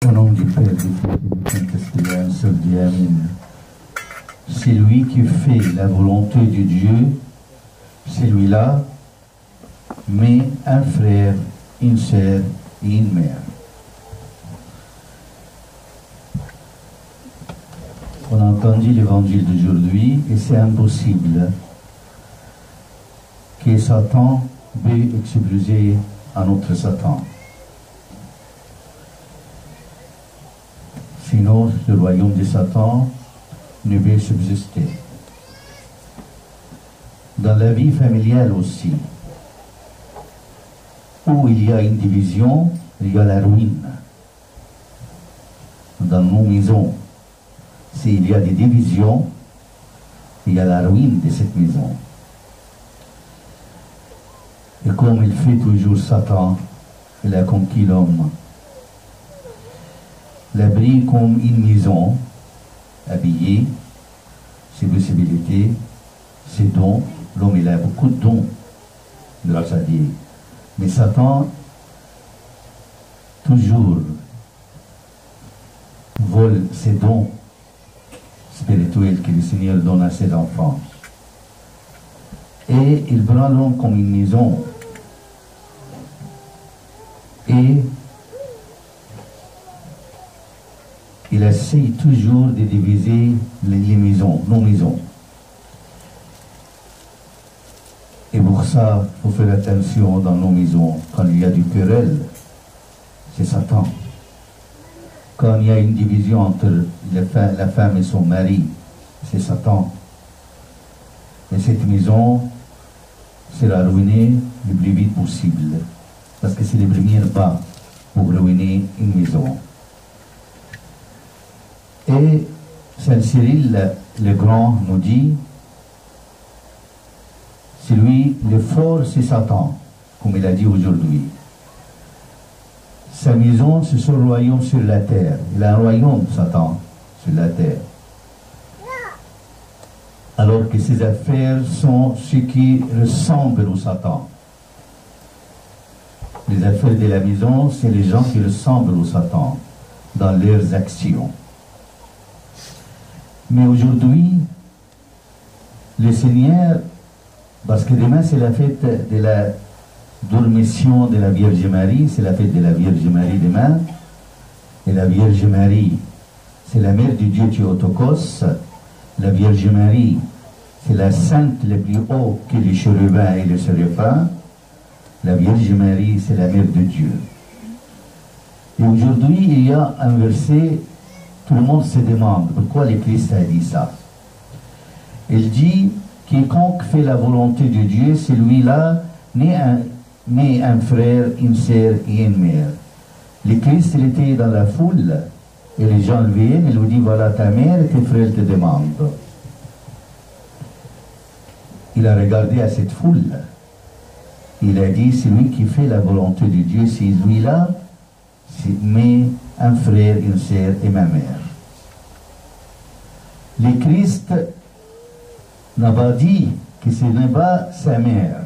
Au nom du Père, du Fils et du Saint-Esprit, un seul Dieu, Amen. C'est lui qui fait la volonté de Dieu, celui-là, mais un frère, une sœur et une mère. On a entendu l'évangile d'aujourd'hui et c'est impossible que Satan veuille exploser un autre Satan. Sinon, le royaume de Satan ne peut subsister. Dans la vie familiale aussi, où il y a une division, il y a la ruine. Dans nos maisons, s'il y a des divisions, il y a la ruine de cette maison. Et comme il fait toujours Satan, il a conquis l'homme. L'abri comme une maison, habillée, ses possibilités, ses dons. L'homme, il a beaucoup de dons, grâce à Dieu. Mais Satan, toujours, vole ses dons spirituels que le Seigneur donne à ses enfants. Et il prend l'homme comme une maison. Et il essaie toujours de diviser les maisons, nos maisons. Et pour ça, il faut faire attention dans nos maisons. Quand il y a du querelle, c'est Satan. Quand il y a une division entre la femme et son mari, c'est Satan. Et cette maison sera ruinée le plus vite possible. Parce que c'est les premiers pas pour ruiner une maison. Et Saint Cyril le Grand nous dit, c'est lui, le fort, c'est Satan, comme il a dit aujourd'hui. Sa maison, c'est son royaume sur la terre. Il a un royaume, Satan, sur la terre. Alors que ses affaires sont ce qui ressemble au Satan. Les affaires de la maison, c'est les gens qui ressemblent au Satan dans leurs actions. Mais aujourd'hui, le Seigneur, parce que demain c'est la fête de la dormition de la Vierge Marie, c'est la fête de la Vierge Marie demain, et la Vierge Marie, c'est la mère du Dieu Théotokos, la Vierge Marie, c'est la sainte le plus haut que les chérubins et les séraphins, la Vierge Marie, c'est la mère de Dieu. Et aujourd'hui, il y a un verset, tout le monde se demande pourquoi le Christ a dit ça. Il dit, quiconque fait la volonté de Dieu, celui-là n'est un frère, une sœur et une mère. Le Christ, il était dans la foule, et les gens viennent, il lui dit, voilà ta mère et tes frères te demandent. Il a regardé à cette foule. Il a dit, celui qui fait la volonté de Dieu, c'est lui-là, mais un frère, une sœur et ma mère. Le Christ n'a pas dit que ce n'est pas sa mère,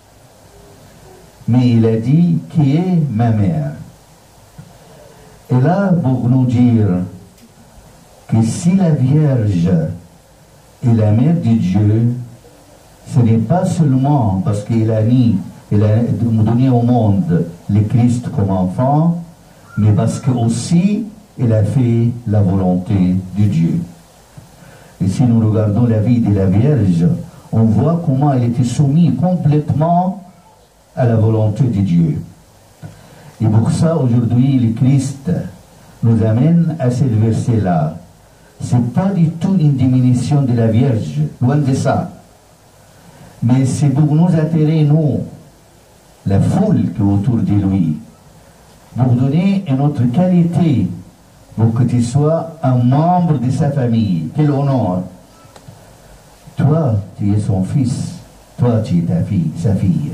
mais il a dit qui est ma mère. Et là, pour nous dire que si la Vierge est la mère de Dieu, ce n'est pas seulement parce qu'il a donné au monde le Christ comme enfant, mais parce que aussi il a fait la volonté de Dieu. Et si nous regardons la vie de la Vierge, on voit comment elle était soumise complètement à la volonté de Dieu. Et pour ça, aujourd'hui, le Christ nous amène à ce verset-là. Ce n'est pas du tout une diminution de la Vierge, loin de ça. Mais c'est pour nous attirer, nous, la foule qui est autour de lui, pour donner une autre qualité, pour que tu sois un membre de sa famille. Quel honneur! Toi, tu es son fils, toi, tu es sa fille.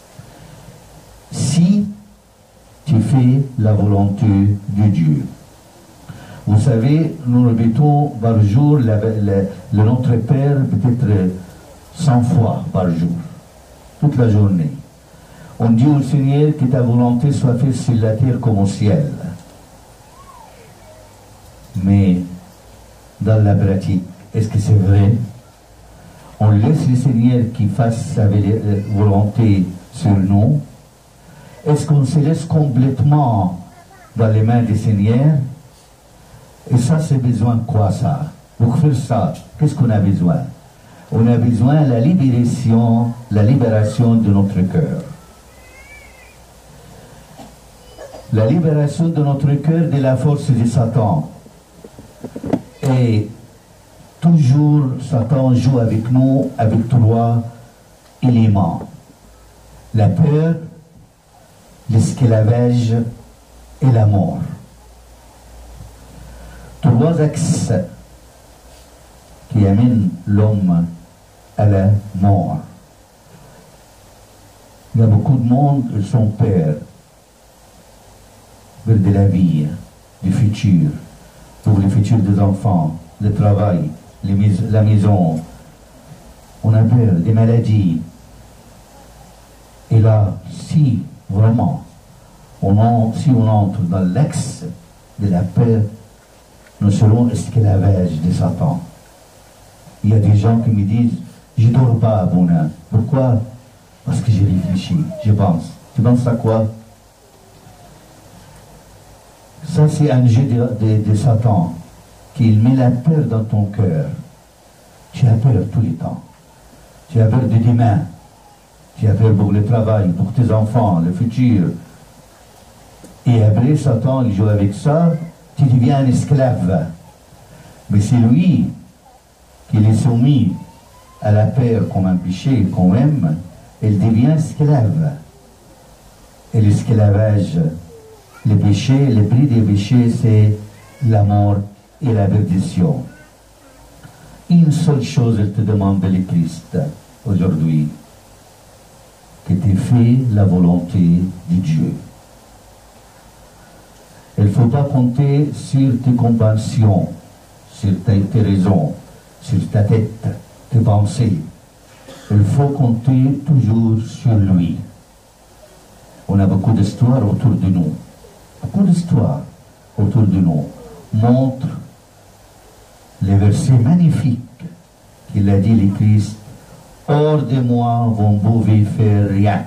Si tu fais la volonté de Dieu. Vous savez, nous répétons par jour le Notre Père peut-être 100 fois par jour, toute la journée. On dit au Seigneur que ta volonté soit faite sur la terre comme au ciel. Mais dans la pratique, est-ce que c'est vrai? On laisse le Seigneur qui fasse sa volonté sur nous? Est-ce qu'on se laisse complètement dans les mains du Seigneur? Et ça, c'est besoin de quoi ça? Pour faire ça, qu'est-ce qu'on a besoin? On a besoin de la libération de notre cœur. La libération de notre cœur de la force de Satan. Et toujours, Satan joue avec nous avec trois éléments. La peur, l'esclavage et la mort. Trois axes qui amènent l'homme à la mort. Il y a beaucoup de monde qui sont peurs de la vie, du futur, pour le futur des enfants, le travail, la maison. On a peur des maladies. Et là, si vraiment, si on entre dans l'axe de la peur, nous serons esclavages de Satan. Il y a des gens qui me disent, je ne dors pas, Bonin. Pourquoi? Parce que j'ai réfléchi, je pense. Tu penses à quoi? Ça, c'est un jeu de Satan, qu'il met la peur dans ton cœur. Tu as peur tout le temps. Tu as peur de demain. Tu as peur pour le travail, pour tes enfants, le futur. Et après, Satan, il joue avec ça, tu deviens un esclave. Mais c'est lui qui est soumis à la peur comme un péché qu'on aime, il devient esclave. Et l'esclavage, le péché, le prix des péchés, c'est la mort et la perdition. Une seule chose, il te demande le Christ aujourd'hui, que tu fais la volonté de Dieu. Il ne faut pas compter sur tes compassions, sur tes raisons, sur ta tête, tes pensées. Il faut compter toujours sur lui. On a beaucoup d'histoires autour de nous. Beaucoup d'histoires autour de nous montrent les versets magnifiques qu'il a dit le Christ. Hors de moi, vous ne pouvez faire rien.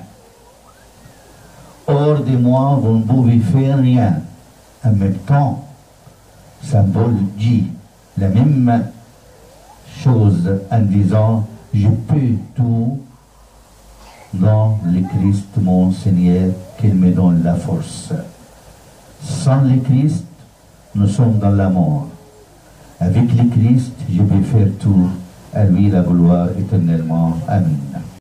Hors de moi, vous ne pouvez faire rien. En même temps, Saint Paul dit la même chose en disant, je peux tout dans le Christ, mon Seigneur, qu'il me donne la force. Sans le Christ, nous sommes dans la mort. Avec le Christ, je peux faire tout. À lui la gloire éternellement. Amen.